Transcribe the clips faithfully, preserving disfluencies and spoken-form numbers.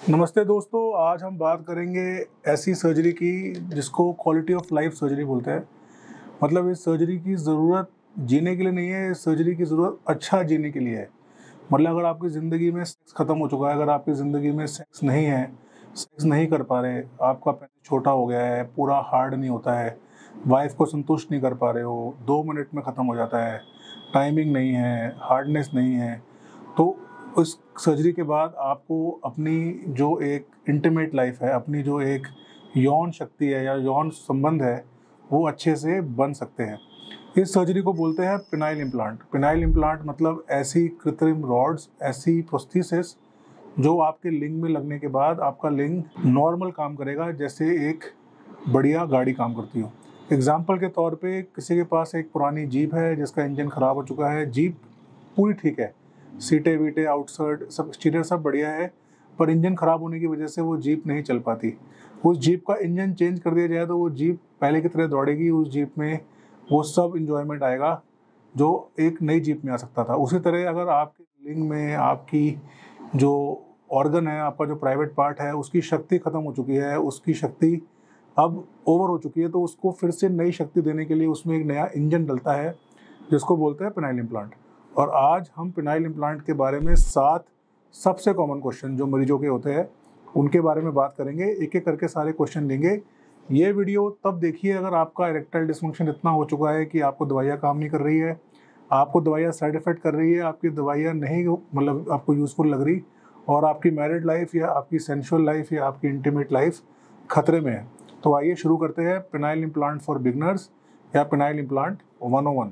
नमस्ते दोस्तों, आज हम बात करेंगे ऐसी सर्जरी की जिसको क्वालिटी ऑफ लाइफ सर्जरी बोलते हैं। मतलब इस सर्जरी की ज़रूरत जीने के लिए नहीं है, इस सर्जरी की ज़रूरत अच्छा जीने के लिए है। मतलब अगर आपकी ज़िंदगी में सेक्स ख़त्म हो चुका है, अगर आपकी ज़िंदगी में सेक्स नहीं है, सेक्स नहीं कर पा रहे, आपका पेनिस छोटा हो गया है, पूरा हार्ड नहीं होता है, वाइफ को संतुष्ट नहीं कर पा रहे हो, दो मिनट में ख़त्म हो जाता है, टाइमिंग नहीं है, हार्डनेस नहीं है, तो उस सर्जरी के बाद आपको अपनी जो एक इंटीमेट लाइफ है, अपनी जो एक यौन शक्ति है या यौन संबंध है, वो अच्छे से बन सकते हैं। इस सर्जरी को बोलते हैं पेनाइल इम्प्लांट। पेनाइल इम्प्लांट मतलब ऐसी कृत्रिम रॉड्स, ऐसी प्रोस्थेसिस जो आपके लिंग में लगने के बाद आपका लिंग नॉर्मल काम करेगा, जैसे एक बढ़िया गाड़ी काम करती हो। एग्जाम्पल के तौर पे किसी के पास एक पुरानी जीप है जिसका इंजन ख़राब हो चुका है। जीप पूरी ठीक है, सीटें वीटें आउटसाइड सब एक्सटीरियर सब बढ़िया है, पर इंजन ख़राब होने की वजह से वो जीप नहीं चल पाती। उस जीप का इंजन चेंज कर दिया जाए तो वो जीप पहले की तरह दौड़ेगी। उस जीप में वो सब इंजॉयमेंट आएगा जो एक नई जीप में आ सकता था। उसी तरह अगर आपके लिंग में आपकी जो ऑर्गन है, आपका जो प्राइवेट पार्ट है, उसकी शक्ति ख़त्म हो चुकी है, उसकी शक्ति अब ओवर हो चुकी है, तो उसको फिर से नई शक्ति देने के लिए उसमें एक नया इंजन डलता है जिसको बोलते हैं पेनाइल इम्प्लांट। और आज हम पेनाइल इम्प्लांट के बारे में सात सबसे कॉमन क्वेश्चन जो मरीजों के होते हैं उनके बारे में बात करेंगे। एक एक करके सारे क्वेश्चन लेंगे। ये वीडियो तब देखिए अगर आपका इरेक्टाइल डिस्फंक्शन इतना हो चुका है कि आपको दवाइयाँ काम नहीं कर रही है, आपको दवाइयाँ साइड इफेक्ट कर रही है, आपकी दवाइयाँ नहीं मतलब आपको यूज़फुल लग रही, और आपकी मैरिड लाइफ या आपकी सेंशुअल लाइफ या आपकी इंटीमेट लाइफ खतरे में है। तो आइए शुरू करते हैं पेनाइल इम्प्लांट फॉर बिगनर्स या penile implant one O one.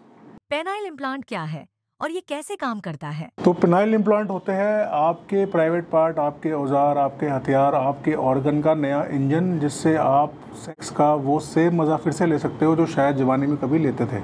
Penile implant क्या है और ये कैसे काम करता है? तो पेनाइल इम्प्लांट होते हैं आपके प्राइवेट पार्ट, आपके औजार, आपके हथियार, आपके ऑर्गन का नया इंजन, जिससे आप सेक्स का वो सेम मज़ा फिर से ले सकते हो जो शायद जवानी में कभी लेते थे।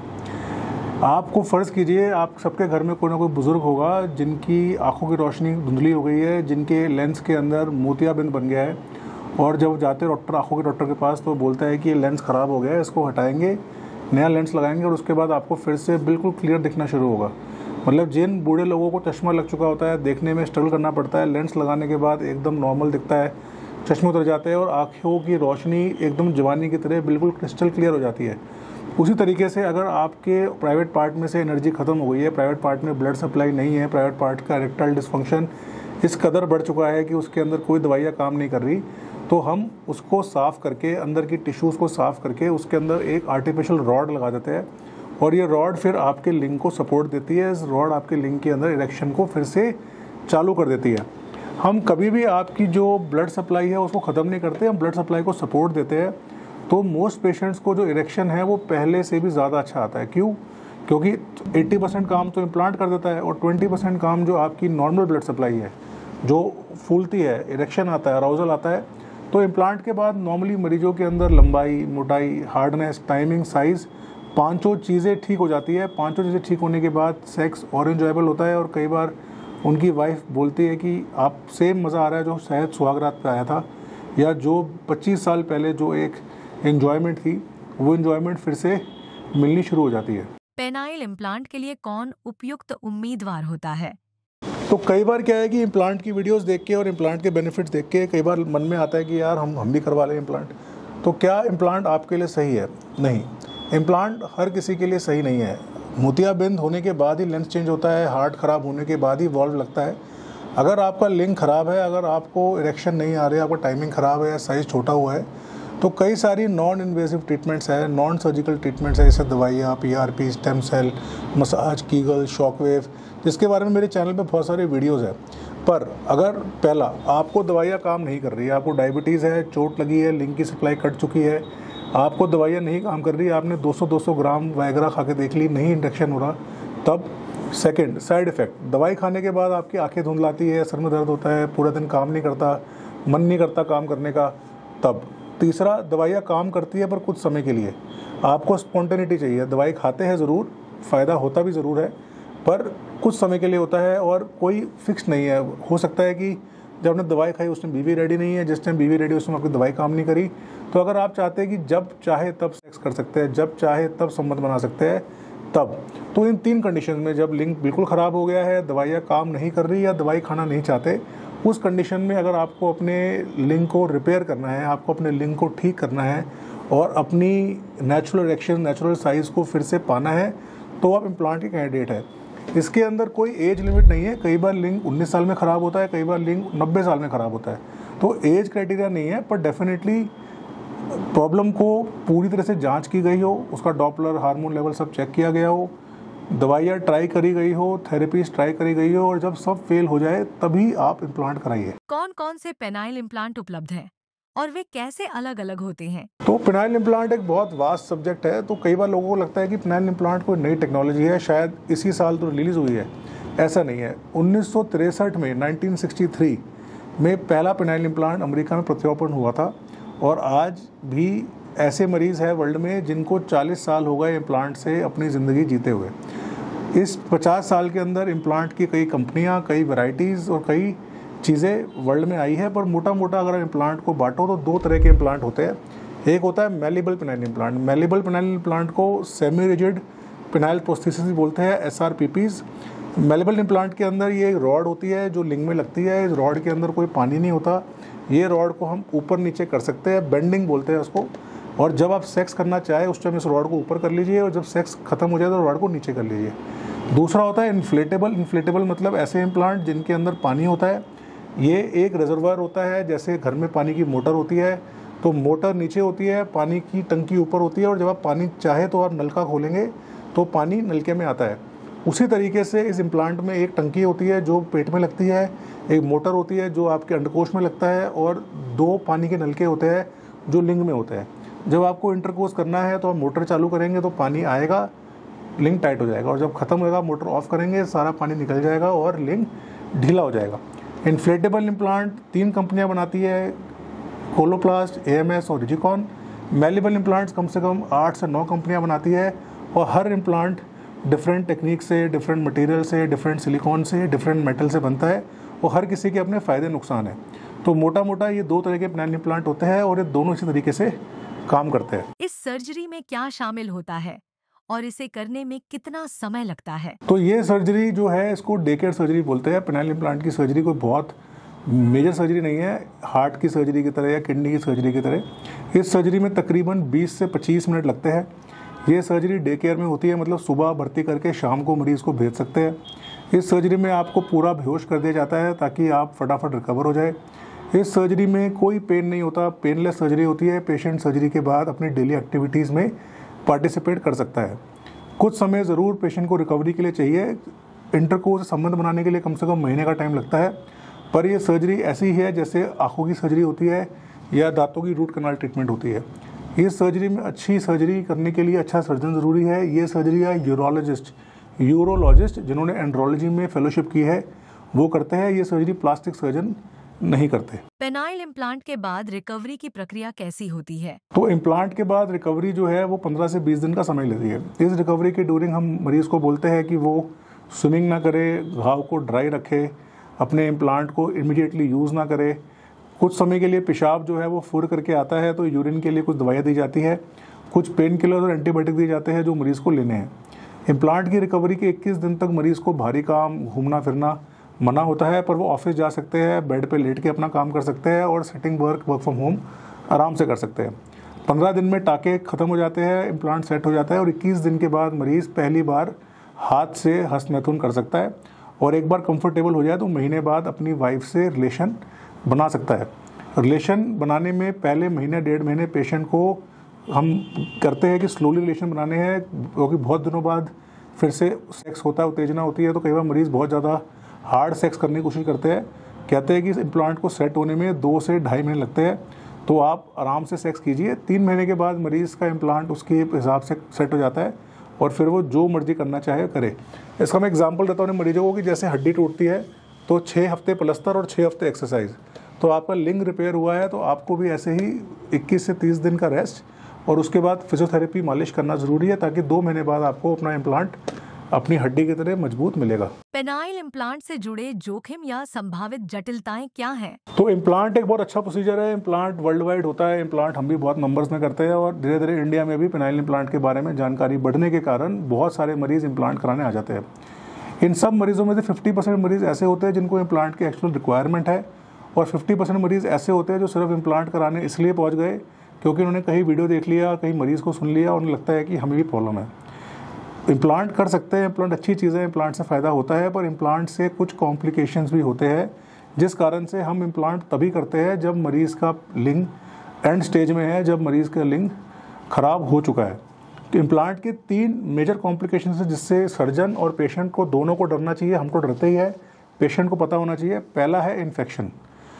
आपको फ़र्ज़ कीजिए आप सबके घर में कोई ना कोई बुज़ुर्ग होगा जिनकी आंखों की रोशनी धुंधली हो गई है, जिनके लेंस के अंदर मोतियाबिंद बन गया है, और जब जाते डॉक्टर आंखों के डॉक्टर के पास तो बोलता है कि ये लेंस ख़राब हो गया है, इसको हटाएंगे, नया लेंस लगाएंगे और उसके बाद आपको फिर से बिल्कुल क्लियर दिखना शुरू होगा। मतलब जिन बूढ़े लोगों को चश्मा लग चुका होता है, देखने में स्ट्रगल करना पड़ता है, लेंस लगाने के बाद एकदम नॉर्मल दिखता है, चश्मे उतर जाते हैं और आँखों की रोशनी एकदम जवानी की तरह बिल्कुल क्रिस्टल क्लियर हो जाती है। उसी तरीके से अगर आपके प्राइवेट पार्ट में से एनर्जी ख़त्म हो गई है, प्राइवेट पार्ट में ब्लड सप्लाई नहीं है, प्राइवेट पार्ट का इरेक्टाइल डिस्फंक्शन इस कदर बढ़ चुका है कि उसके अंदर कोई दवाइयाँ काम नहीं कर रही, तो हम उसको साफ़ करके, अंदर की टिश्यूज़ को साफ़ करके उसके अंदर एक आर्टिफिशियल रॉड लगा देते हैं, और ये रॉड फिर आपके लिंग को सपोर्ट देती है। इस रॉड आपके लिंग के अंदर इरेक्शन को फिर से चालू कर देती है। हम कभी भी आपकी जो ब्लड सप्लाई है उसको ख़त्म नहीं करते, हम ब्लड सप्लाई को सपोर्ट देते हैं। तो मोस्ट पेशेंट्स को जो इरेक्शन है वो पहले से भी ज़्यादा अच्छा आता है। क्यों? क्योंकि अस्सी परसेंट काम तो इम्प्लांट कर देता है और बीस परसेंट काम जो आपकी नॉर्मल ब्लड सप्लाई है, जो फूलती है, इरेक्शन आता है, अराउजल आता है। तो इम्प्लांट के बाद नॉर्मली मरीजों के अंदर लंबाई, मोटाई, हार्डनेस, टाइमिंग, साइज़, पांचों चीज़ें ठीक हो जाती है। पांचों चीज़ें ठीक होने के बाद सेक्स और एंजॉयबल होता है, और कई बार उनकी वाइफ बोलती है कि आप सेम मज़ा आ रहा है जो शायद सुहागरात पे आया था, या जो पच्चीस साल पहले जो एक एंजॉयमेंट थी वो एंजॉयमेंट फिर से मिलनी शुरू हो जाती है। पेनाइल इम्प्लांट के लिए कौन उपयुक्त उम्मीदवार होता है? तो कई बार क्या है कि इम्प्लांट की वीडियोस देख के और इम्प्लांट के बेनिफिट्स देख के कई बार मन में आता है कि यार हम हम भी करवा लें इम्प्लांट। तो क्या इम्प्लांट आपके लिए सही है? नहीं, इम्प्लांट हर किसी के लिए सही नहीं है। मोतियाबिंद होने के बाद ही लेंस चेंज होता है, हार्ट ख़राब होने के बाद ही वॉल्व लगता है। अगर आपका लिंग ख़राब है, अगर आपको इरेक्शन नहीं आ रही है, आपका टाइमिंग ख़राब है, साइज़ छोटा हुआ है, तो कई सारी नॉन इन्वेसिव ट्रीटमेंट्स हैं, नॉन सर्जिकल ट्रीटमेंट्स हैं, जैसे दवाइयाँ, PRP, stem cell, massage, Kegel, shockwave, जिसके बारे में मेरे चैनल पे बहुत सारे वीडियोस हैं। पर अगर पहला आपको दवाइयाँ काम नहीं कर रही है, आपको डायबिटीज़ है, चोट लगी है, लिंग की सप्लाई कट चुकी है, आपको दवाइयाँ नहीं काम कर रही, आपने दो सौ दो सौ ग्राम वायग्रा खा के देख ली, नहीं इंजेक्शन हो रहा, तब सेकंड साइड इफ़ेक्ट, दवाई खाने के बाद आपकी आंखें धुंधलाती है, सर में दर्द होता है, पूरा दिन काम नहीं करता, मन नहीं करता काम करने का, तब तीसरा दवाइयाँ काम करती है पर कुछ समय के लिए, आपको स्पॉन्टेनिटी चाहिए, दवाई खाते हैं ज़रूर, फ़ायदा होता भी ज़रूर है, पर कुछ समय के लिए होता है और कोई फिक्स नहीं है। हो सकता है कि जब आपने दवाई खाई उस टाइम बीवी रेडी नहीं है, जिस टाइम बीवी रेडी उस टाइम आपकी दवाई काम नहीं करी। तो अगर आप चाहते हैं कि जब चाहे तब सेक्स कर सकते हैं, जब चाहे तब संबंध बना सकते हैं, तब तो इन तीन कंडीशन में, जब लिंक बिल्कुल ख़राब हो गया है, दवाइयाँ काम नहीं कर रही या दवाई खाना नहीं चाहते, उस कंडीशन में अगर आपको अपने लिंग को रिपेयर करना है, आपको अपने लिंग को ठीक करना है और अपनी नेचुरल इरेक्शन, नेचुरल साइज़ को फिर से पाना है, तो आप इम्प्लांट के कैंडिडेट है। इसके अंदर कोई एज लिमिट नहीं है। कई बार लिंग उन्नीस साल में ख़राब होता है, कई बार लिंग नब्बे साल में ख़राब होता है, तो एज क्राइटेरिया नहीं है। पर डेफिनेटली प्रॉब्लम को पूरी तरह से जांच की गई हो, उसका डॉपलर, हार्मोन लेवल सब चेक किया गया हो, दवाइयाँ ट्राई करी गई हो, थेरेपीज ट्राई करी गई हो, और जब सब फेल हो जाए तभी आप इम्प्लांट कराइए। कौन कौन से पेनाइल इम्प्लांट उपलब्ध हैं और वे कैसे अलग अलग होते हैं? तो पेनाइल इम्प्लांट एक बहुत वास्ट सब्जेक्ट है। तो कई बार लोगों को लगता है कि पेनाइल इम्प्लांट कोई नई टेक्नोलॉजी है, शायद इसी साल तो रिलीज़ हुई है। ऐसा नहीं है। उन्नीस सौ तिरसठ में उन्नीस सौ तिरसठ में पहला पेनाइल इम्प्लांट अमेरिका में प्रत्यारोपण हुआ था, और आज भी ऐसे मरीज़ हैं वर्ल्ड में जिनको चालीस साल हो गए इम्प्लांट से अपनी ज़िंदगी जीते हुए। इस पचास साल के अंदर इम्प्लांट की कई कंपनियां, कई वैरायटीज़ और कई चीज़ें वर्ल्ड में आई है। पर मोटा मोटा अगर इम्प्लांट को बांटो तो दो तरह के इम्प्लांट होते हैं। एक होता है malleable penile implant. Malleable penile implant को सेमी रिजिड पेनाइल प्रोस्थेसिस भी बोलते हैं, S R P Ps. Malleable implant के अंदर ये एक रॉड होती है जो लिंग में लगती है। इस रॉड के अंदर कोई पानी नहीं होता। ये रॉड को हम ऊपर नीचे कर सकते हैं, बेंडिंग बोलते हैं उसको। और जब आप सेक्स करना चाहें उस टाइम इस रॉड को ऊपर कर लीजिए, और जब सेक्स खत्म हो जाए तो रॉड को नीचे कर लीजिए। दूसरा होता है इन्फ्लेटेबल। इन्फ्लेटेबल मतलब ऐसे इम्प्लांट जिनके अंदर पानी होता है। ये एक रिजर्वायर होता है, जैसे घर में पानी की मोटर होती है, तो मोटर नीचे होती है, पानी की टंकी ऊपर होती है, और जब आप पानी चाहे तो आप नलका खोलेंगे तो पानी नलके में आता है। उसी तरीके से इस इम्प्लांट में एक टंकी होती है जो पेट में लगती है, एक मोटर होती है जो आपके अंडकोश में लगता है, और दो पानी के नलके होते हैं जो लिंग में होते हैं। जब आपको इंटरकोर्स करना है तो आप मोटर चालू करेंगे तो पानी आएगा, लिंग टाइट हो जाएगा, और जब खत्म होगा मोटर ऑफ करेंगे सारा पानी निकल जाएगा और लिंग ढीला हो जाएगा। इन्फ्लेटेबल इम्प्लांट तीन कंपनियां बनाती है, कोलोप्लास्ट, ए एम एस और रिजिकॉन। मेलेबल इम्प्लांट्स कम से कम आठ से नौ कंपनियां बनाती है, और हर इम्प्लांट डिफरेंट टेक्निक से, डिफरेंट मटेरियल से, डिफरेंट सिलिकॉन से, डिफरेंट मेटल से बनता है, और हर किसी के अपने फ़ायदे नुकसान हैं। तो मोटा मोटा ये दो तरह के पेनाइल इम्प्लांट होते हैं, और ये दोनों इसी तरीके से काम करते हैं। इस सर्जरी में क्या शामिल होता है और इसे करने में कितना समय लगता है? तो ये सर्जरी जो है इसको डे केयर सर्जरी बोलते हैं। पेनाइल इम्प्लांट की सर्जरी कोई बहुत मेजर सर्जरी नहीं है, हार्ट की सर्जरी की तरह या किडनी की सर्जरी की तरह। इस सर्जरी में तकरीबन बीस से पच्चीस मिनट लगते हैं। ये सर्जरी डे केयर में होती है, मतलब सुबह भर्ती करके शाम को मरीज़ को भेज सकते हैं। इस सर्जरी में आपको पूरा बेहोश कर दिया जाता है ताकि आप फटाफट रिकवर हो जाए। इस सर्जरी में कोई पेन नहीं होता, पेनलेस सर्जरी होती है। पेशेंट सर्जरी के बाद अपनी डेली एक्टिविटीज़ में पार्टिसिपेट कर सकता है। कुछ समय ज़रूर पेशेंट को रिकवरी के लिए चाहिए। इंटरकोर्स संबंध बनाने के लिए कम से कम महीने का टाइम लगता है। पर यह सर्जरी ऐसी ही है जैसे आँखों की सर्जरी होती है या दांतों की रूट कनाल ट्रीटमेंट होती है। इस सर्जरी में अच्छी सर्जरी करने के लिए अच्छा सर्जन ज़रूरी है। ये सर्जरी है यूरोलॉजिस्ट यूरोलॉजिस्ट जिन्होंने एंड्रोलॉजी में फेलोशिप की है वो करते हैं। ये सर्जरी प्लास्टिक सर्जन नहीं करते। पेनाइल इम्प्लांट के बाद रिकवरी की प्रक्रिया कैसी होती है? तो इम्प्लांट के बाद रिकवरी जो है वो पंद्रह से बीस दिन का समय लेती है। इस रिकवरी के ड्यूरिंग हम मरीज़ को बोलते हैं कि वो स्विमिंग ना करे, घाव को ड्राई रखे, अपने इम्प्लांट को इमीडिएटली यूज़ ना करे। कुछ समय के लिए पेशाब जो है वो फुर करके आता है, तो यूरिन के लिए कुछ दवाइयाँ दी जाती है, कुछ पेन किलर और एंटीबायोटिक दिए जाते हैं जो मरीज़ को लेने हैं। इम्प्लांट की रिकवरी के इक्कीस दिन तक मरीज़ को भारी काम, घूमना फिरना मना होता है, पर वो ऑफिस जा सकते हैं, बेड पे लेट के अपना काम कर सकते हैं और sitting work work from home आराम से कर सकते हैं। पंद्रह दिन में टाँके ख़त्म हो जाते हैं, इम्प्लांट सेट हो जाता है, और इक्कीस दिन के बाद मरीज़ पहली बार हाथ से हस्तमैथुन कर सकता है, और एक बार कंफर्टेबल हो जाए तो महीने बाद अपनी वाइफ से रिलेशन बना सकता है। रिलेशन बनाने में पहले महीने डेढ़ महीने पेशेंट को हम करते हैं कि स्लोली रिलेशन बनाने हैं, क्योंकि बहुत दिनों बाद फिर से सेक्स होता है, उत्तेजना होती है, तो कई बार मरीज़ बहुत ज़्यादा हार्ड सेक्स करने की कोशिश करते हैं। कहते हैं कि इस इम्प्लांट को सेट होने में दो से ढाई महीने लगते हैं, तो आप आराम से सेक्स कीजिए। तीन महीने के बाद मरीज़ का इम्प्लांट उसके हिसाब से सेट हो जाता है, और फिर वो जो मर्जी करना चाहे करे। इसका मैं एग्जांपल देता हूँ मरीजों को कि जैसे हड्डी टूटती है तो छः हफ्ते प्लस्तर और छः हफ्ते एक्सरसाइज। तो आपका लिंग रिपेयर हुआ है तो आपको भी ऐसे ही इक्कीस से तीस दिन का रेस्ट, और उसके बाद फिजियोथेरेपी मालिश करना ज़रूरी है, ताकि दो महीने बाद आपको अपना इम्प्लांट अपनी हड्डी की तरह मजबूत मिलेगा। पेनाइल इम्प्लांट से जुड़े जोखिम या संभावित जटिलताएं क्या हैं? तो इम्प्लांट एक बहुत अच्छा प्रोसीजर है। इम्प्लांट वर्ल्ड वाइड होता है। इम्प्लांट हम भी बहुत नंबर्स में करते हैं, और धीरे धीरे इंडिया में भी पेनाइल इम्प्लांट के बारे में जानकारी बढ़ने के कारण बहुत सारे मरीज़ इम्प्लांट कराने आ जाते हैं। इन सब मरीज़ों में से फिफ्टी परसेंट मरीज़ ऐसे होते हैं जिनको इम्प्लांट की एक्चुअल रिक्वायरमेंट है, और फिफ्टी परसेंट मरीज़ ऐसे होते हैं जो सिर्फ इम्प्लांट कराने इसलिए पहुंच गए क्योंकि उन्होंने कहीं वीडियो देख लिया, कहीं मरीज़ को सुन लिया और उन्हें लगता है कि हमें भी प्रॉब्लम है। इम्प्लांट कर सकते हैं, इम्प्लांट अच्छी चीज़ है, इम्प्लांट से फ़ायदा होता है, पर इम्प्लांट से कुछ कॉम्प्लिकेशंस भी होते हैं, जिस कारण से हम इम्प्लांट तभी करते हैं जब मरीज़ का लिंग एंड स्टेज में है, जब मरीज़ का लिंग ख़राब हो चुका है। तो इम्प्लांट के तीन मेजर कॉम्प्लिकेशंस हैं जिससे सर्जन और पेशेंट को दोनों को डरना चाहिए। हमको डरते ही है, पेशेंट को पता होना चाहिए। पहला है इन्फेक्शन।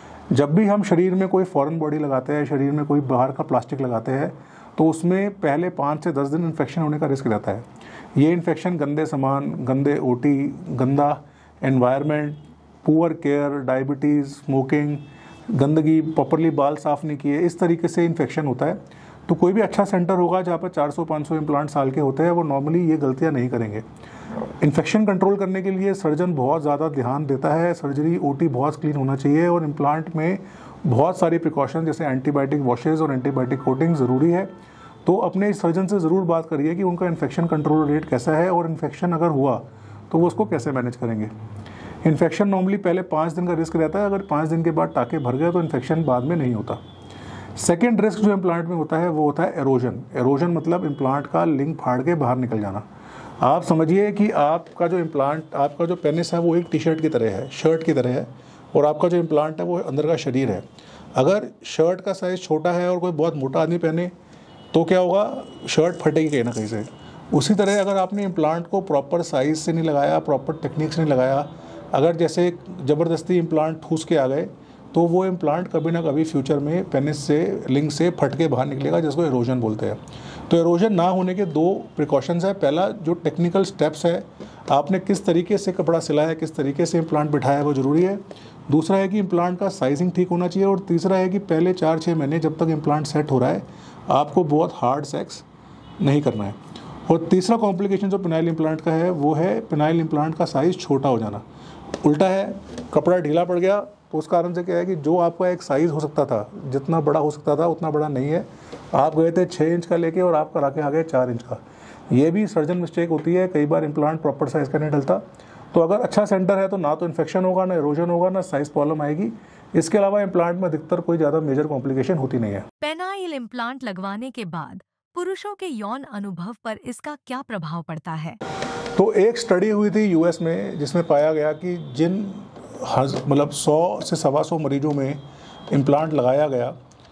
जब भी हम शरीर में कोई फॉरेन बॉडी लगाते हैं, शरीर में कोई बाहर का प्लास्टिक लगाते हैं, तो उसमें पहले पाँच से दस दिन इन्फेक्शन होने का रिस्क रहता है। ये इन्फेक्शन गंदे सामान, गंदे ओटी, गंदा environment, poor care, diabetes, smoking, गंदगी, प्रॉपरली बाल साफ़ नहीं किए, इस तरीके से इन्फेक्शन होता है। तो कोई भी अच्छा सेंटर होगा जहाँ पर चार सौ पाँच सौ इम्प्लांट साल के होते हैं, वो नॉर्मली ये गलतियाँ नहीं करेंगे। इन्फेक्शन कंट्रोल करने के लिए सर्जन बहुत ज़्यादा ध्यान देता है। सर्जरी ओटी बहुत क्लीन होना चाहिए और इम्प्लांट में बहुत सारी प्रिकॉशन जैसे एंटीबायोटिक वॉशेज़ और एंटीबायोटिक कोटिंग ज़रूरी है। तो अपने सर्जन से ज़रूर बात करिए कि उनका इन्फेक्शन कंट्रोल रेट कैसा है और इन्फेक्शन अगर हुआ तो वो उसको कैसे मैनेज करेंगे। इन्फेक्शन नॉर्मली पहले पाँच दिन का रिस्क रहता है, अगर पाँच दिन के बाद टाँके भर गए तो इन्फेक्शन बाद में नहीं होता। सेकेंड रिस्क जो इम्प्लांट में होता है वो होता है एरोजन। एरोजन मतलब इम्प्लांट का लिंग फाड़ के बाहर निकल जाना। आप समझिए कि आपका जो इम्प्लांट, आपका जो पेनिस है वो एक टी शर्ट की तरह है, शर्ट की तरह है, और आपका जो इम्प्लांट है वो अंदर का शरीर है। अगर शर्ट का साइज़ छोटा है और कोई बहुत मोटा आदमी पहने तो क्या होगा, शर्ट फटेगी कहीं ना कहीं से। उसी तरह अगर आपने इम्प्लांट को प्रॉपर साइज़ से नहीं लगाया, प्रॉपर टेक्निक से नहीं लगाया, अगर जैसे ज़बरदस्ती इम्प्लांट ठूस के आ गए, तो वो इम्प्लांट कभी ना कभी फ्यूचर में पेनिस से, लिंग से फट के बाहर निकलेगा, जिसको एरोजन बोलते हैं। तो एरोजन ना होने के दो प्रिकॉशंस है। पहला जो टेक्निकल स्टेप्स है, आपने किस तरीके से कपड़ा सिलाया है, किस तरीके से इम्प्लांट बिठाया है, वो ज़रूरी है। दूसरा है कि इम्प्लांट का साइजिंग ठीक होना चाहिए, और तीसरा है कि पहले चार छः महीने जब तक इम्प्लांट सेट हो रहा है आपको बहुत हार्ड सेक्स नहीं करना है। और तीसरा कॉम्प्लिकेशन जो पेनाइल इम्प्लांट का है वो है पेनाइल इम्प्लांट का साइज़ छोटा हो जाना। उल्टा है, कपड़ा ढीला पड़ गया तो उस कारण से क्या है कि जो आपका एक साइज़ हो सकता था, जितना बड़ा हो सकता था उतना बड़ा नहीं है। आप गए थे छः इंच का लेके और आप करा के आ गए चार इंच का। ये भी सर्जन मिस्टेक होती है, कई बार इम्प्लांट प्रॉपर साइज़ का नहीं डलता। तो अगर अच्छा सेंटर है तो ना तो इन्फेक्शन होगा, ना एरोजन होगा, ना साइज़ प्रॉब्लम आएगी। इसके अलावा इम्प्लांट में अधिकतर कोई ज़्यादा मेजर कॉम्प्लिकेशन होती नहीं है। पेनाइल इम्प्लांट लगवाने के बाद पुरुषों के यौन अनुभव पर इसका क्या प्रभाव पड़ता है? तो एक स्टडी हुई थी यूएस में जिसमें पाया गया कि जिन मतलब सौ से सवा सौ मरीजों में इम्प्लांट लगाया गया,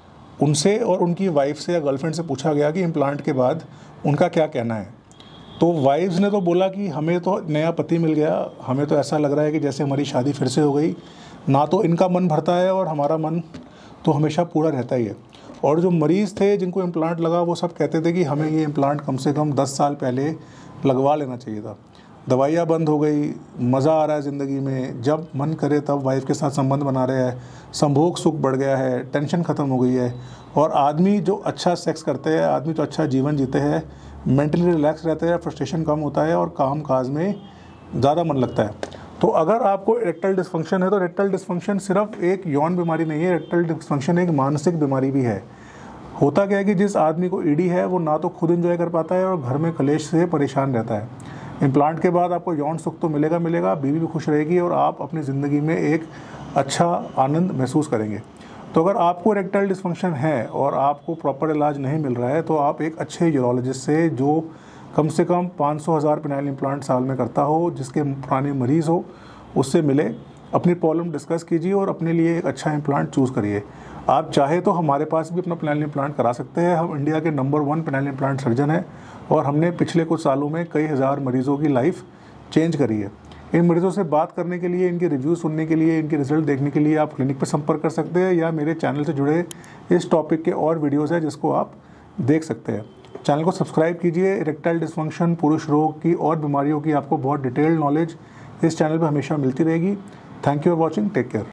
उनसे और उनकी वाइफ से या गर्लफ्रेंड से पूछा गया कि इम्प्लांट के बाद उनका क्या कहना है। तो वाइफ्स ने तो बोला कि हमें तो नया पति मिल गया, हमें तो ऐसा लग रहा है कि जैसे हमारी शादी फिर से हो गई, ना तो इनका मन भरता है और हमारा मन तो हमेशा पूरा रहता ही है। और जो मरीज़ थे जिनको इम्प्लांट लगा वो सब कहते थे कि हमें ये इम्प्लांट कम से कम दस साल पहले लगवा लेना चाहिए था। दवाइयाँ बंद हो गई, मज़ा आ रहा है ज़िंदगी में, जब मन करे तब वाइफ के साथ संबंध बना रहे हैं, संभोग सुख बढ़ गया है, टेंशन ख़त्म हो गई है, और आदमी जो अच्छा सेक्स करते हैं, आदमी तो अच्छा जीवन जीते हैं, मेंटली रिलैक्स रहते हैं, फ्रस्ट्रेशन कम होता है और काम काज में ज़्यादा मन लगता है। तो अगर आपको इरेक्टाइल डिस्फंक्शन है तो इरेक्टाइल डिस्फंक्शन सिर्फ एक यौन बीमारी नहीं है, इरेक्टाइल डिस्फंक्शन एक मानसिक बीमारी भी है। होता क्या है कि जिस आदमी को ईडी है वो ना तो खुद एंजॉय कर पाता है और घर में कलेश से परेशान रहता है। इम्प्लांट के बाद आपको यौन सुख तो मिलेगा मिलेगा बीवी भी खुश रहेगी और आप अपनी ज़िंदगी में एक अच्छा आनंद महसूस करेंगे। तो अगर आपको इरेक्टाइल डिस्फंक्शन है और आपको प्रॉपर इलाज नहीं मिल रहा है तो आप एक अच्छे यूरोलॉजिस्ट से, जो कम से कम पाँच सौ हज़ार पेनाइल इम्प्लांट साल में करता हो, जिसके पुराने मरीज़ हो, उससे मिले, अपनी प्रॉब्लम डिस्कस कीजिए और अपने लिए एक अच्छा इम्प्लांट चूज़ करिए। आप चाहे तो हमारे पास भी अपना पेनाइल इम्प्लांट करा सकते हैं। हम इंडिया के number one penile implant surgeon हैं और हमने पिछले कुछ सालों में कई हज़ार मरीज़ों की लाइफ चेंज करी है। इन मरीज़ों से बात करने के लिए, इनके रिव्यू सुनने के लिए, इनके रिजल्ट देखने के लिए आप क्लिनिक पर संपर्क कर सकते हैं, या मेरे चैनल से जुड़े इस टॉपिक के और वीडियोज़ हैं जिसको आप देख सकते हैं। चैनल को सब्सक्राइब कीजिए। इरेक्टाइल डिस्फंक्शन, पुरुष रोग की और बीमारियों की आपको बहुत डिटेल्ड नॉलेज इस चैनल पर हमेशा मिलती रहेगी। Thank you for watching, take care.